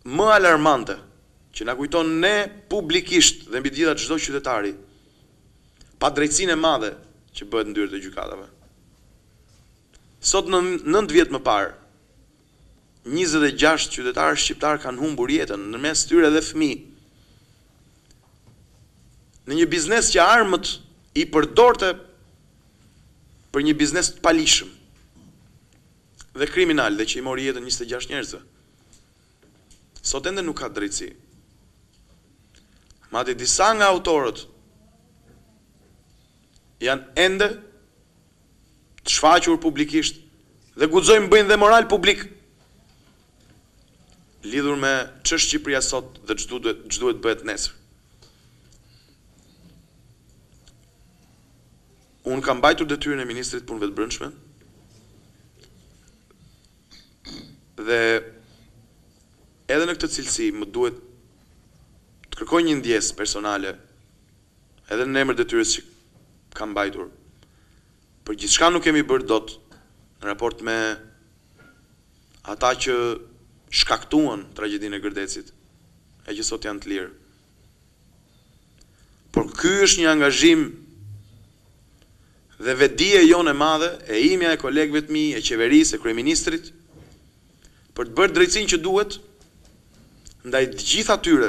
më alarmante, që na kujton ne publikisht dhe mbi të gjitha çdo qytetari, pa drejtsinë e madhe që bëhet në dyert e gjykatave. Sot në 9 vjet më parë, 26 qytetarë shqiptar kanë humbur jetën, ndërmes tyre edhe fëmijë. Në një biznes që armët i përdorte për një biznes të palishëm dhe kriminal dhe që i mori jetën 26 njerëzve. Sot ende nuk ka drejtësi. Madje disa nga autorët janë ende të shfaqur publikisht dhe guxojnë bëjnë dhe moral publik lidhur me ç'është Shqipëria sot dhe ç'duhet bëhet nesër. Unë kam mbajtur detyrën e ministrit punëve të brendshme dhe edhe në këtë cilësi më duhet të kërkoj një ndjesë personale edhe në emër detyrës që kam mbajtur. Për gjithçka nuk kemi bërë dot në raport me ata që shkaktuan tragjedinë e Gërdecit, e që sot janë të lirë. Por ky është një angazhim dhe vetdije jonë e madhe, e imja, e kolegëve të mi, e qeverisë, e kryeministrit, për të bërë drejtsinë që duhet ndaj të gjithë atyre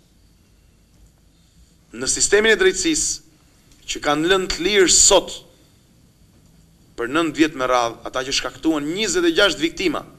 në sistemin e drejtësisë që kanë lënë të lirë sot për 9 vjet me radhë, ata që shkaktuan 26 viktima